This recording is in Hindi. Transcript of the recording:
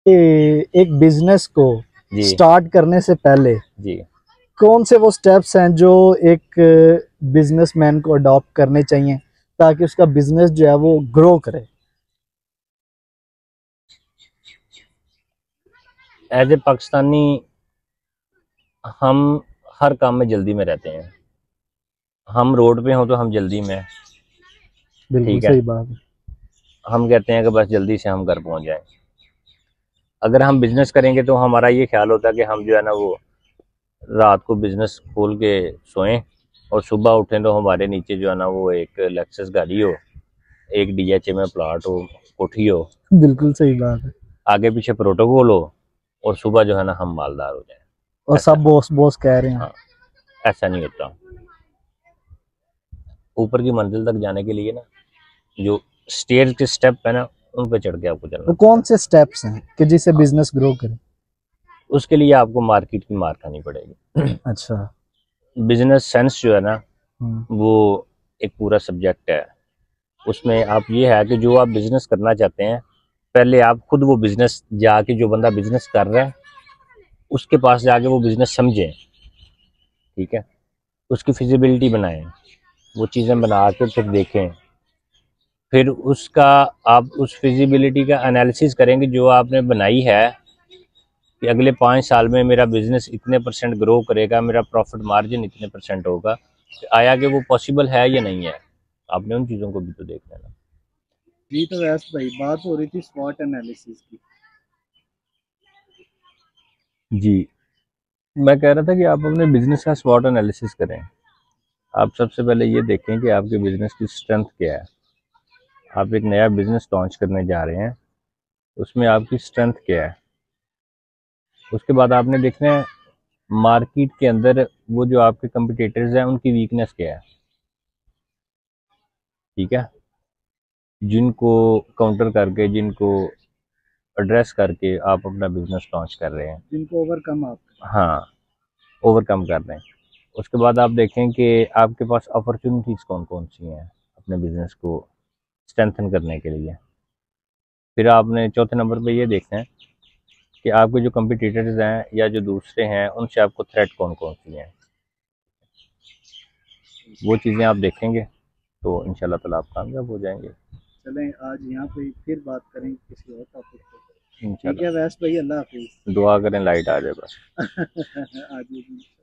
एक बिजनेस को जी स्टार्ट करने से पहले जी। कौन से वो स्टेप्स हैं जो एक बिजनेसमैन को अडॉप्ट करने चाहिए ताकि उसका बिजनेस जो है वो ग्रो करे। एज ए पाकिस्तानी हम हर काम में जल्दी में रहते हैं। हम रोड पे हों तो हम जल्दी में, बिल्कुल ठीक है। सही बात है। हम कहते हैं कि बस जल्दी से हम घर पहुंच जाएं। अगर हम बिजनेस करेंगे तो हमारा ये ख्याल होता है कि हम जो है ना वो रात को बिजनेस खोल के सोएं और सुबह उठें तो हमारे नीचे जो है ना वो एक लेक्सस गाड़ी हो, एक डीएचए में प्लाट हो, कोठी हो, बिल्कुल सही बात है। आगे पीछे प्रोटोकॉल हो, और सुबह जो है ना हम मालदार हो जाएं। और ऐसा, सब बॉस बॉस कह रहे हैं। हाँ, ऐसा नहीं होता। ऊपर की मंजिल तक जाने के लिए ना जो स्टेयर के स्टेप है ना उन पे चढ़ के आपको चलना वो पड़ता कौन से स्टेप्स हैं कि जिससे है। हाँ, बिजनेस ग्रो करे? उसके लिए आपको मार्केट की मार खानी पड़ेगी। अच्छा। बिजनेस सेंस जो है ना हम्म। वो एक पूरा सब्जेक्ट है। उसमें आप ये है कि जो आप बिजनेस करना चाहते हैं, पहले आप खुद वो बिजनेस जाके, जो बंदा बिजनेस कर रहा है उसके पास जाके वो बिजनेस समझें, ठीक है। उसकी फिजिबिलिटी बनाएं, वो चीज़ें बना के फिर देखें। फिर उसका आप उस फिजिबिलिटी का एनालिसिस करेंगे जो आपने बनाई है कि अगले 5 साल में मेरा बिजनेस इतने परसेंट ग्रो करेगा, मेरा प्रॉफिट मार्जिन इतने परसेंट होगा, आया कि वो पॉसिबल है या नहीं है। आपने उन चीज़ों को भी तो देखना है ना। जी तो वैसे भाई बात हो रही थी स्वॉट एनालिसिस की। जी, मैं कह रहा था कि आप अपने बिजनेस का स्वॉट एनालिसिस करें। आप सबसे पहले ये देखें कि आपके बिजनेस की स्ट्रेंथ क्या है। आप एक नया बिजनेस लॉन्च करने जा रहे हैं, उसमें आपकी स्ट्रेंथ क्या है। उसके बाद आपने देखना है मार्केट के अंदर वो जो आपके कंपटीटर्स हैं उनकी वीकनेस क्या है, ठीक है। जिनको काउंटर करके, जिनको एड्रेस करके आप अपना बिजनेस लॉन्च कर रहे हैं, जिनको ओवरकम आप। हाँ, ओवरकम कर रहे हैं। उसके बाद आप देखें कि आपके पास अपॉर्चुनिटीज़ कौन कौन सी हैं अपने बिजनेस को स्ट्रेंथन करने के लिए। फिर आपने चौथे नंबर पे ये देखना है कि आपके जो कंपटीटर्स हैं या जो दूसरे हैं उनसे आपको थ्रेट कौन कौन सी हैं। वो चीज़ें आप देखेंगे तो इंशाल्लाह ताला आप कामयाब हो जाएंगे। चलें आज यहाँ पे फिर बात करेंगे किसी और टॉपिक पे। ठीक है इंशाल्लाह वैस भाई, अल्लाह हाफिज। दुआ करें लाइट आ जाए बस। आज